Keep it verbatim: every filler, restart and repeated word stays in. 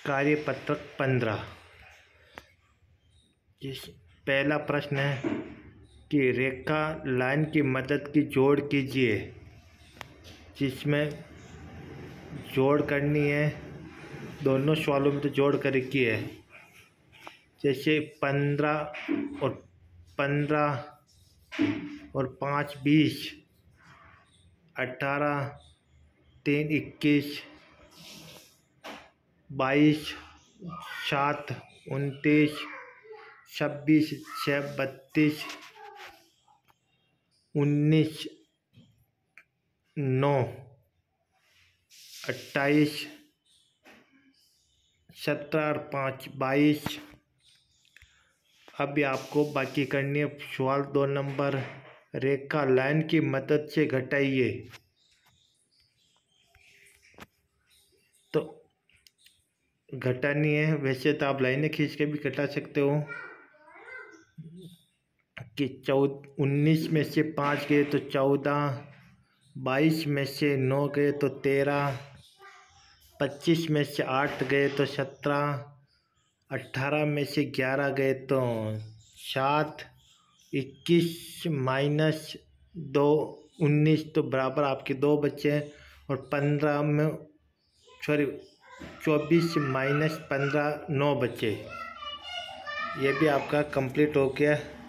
कार्यपत्रक पंद्रह। जिस पहला प्रश्न है कि रेखा लाइन की मदद की जोड़ कीजिए, जिसमें जोड़ करनी है। दोनों सवालों में तो जोड़ कर की है। जैसे पंद्रह और पंद्रह और पाँच बीस, अठारह तीन इक्कीस, बाईस सात उनतीस, छब्बीस छः बत्तीस, उन्नीस नौ अट्ठाईस, सत्रह और पाँच बाईस। अभी आपको बाकी करनी है सवाल दो नंबर, रेखा लाइन की मदद से घटाइए। तो घटानी है, वैसे तो आप लाइनें खींच के भी घटा सकते हो कि चौदह उन्नीस में से पाँच गए तो चौदह, बाईस में से नौ गए तो तेरह, पच्चीस में से आठ गए तो सत्रह, अट्ठारह में से ग्यारह गए तो सात, इक्कीस माइनस दो उन्नीस, तो बराबर आपके दो बच्चे हैं। और पंद्रह में सॉरी चौबीस माइनस पंद्रह नौ बच्चे। ये भी आपका कंप्लीट हो गया।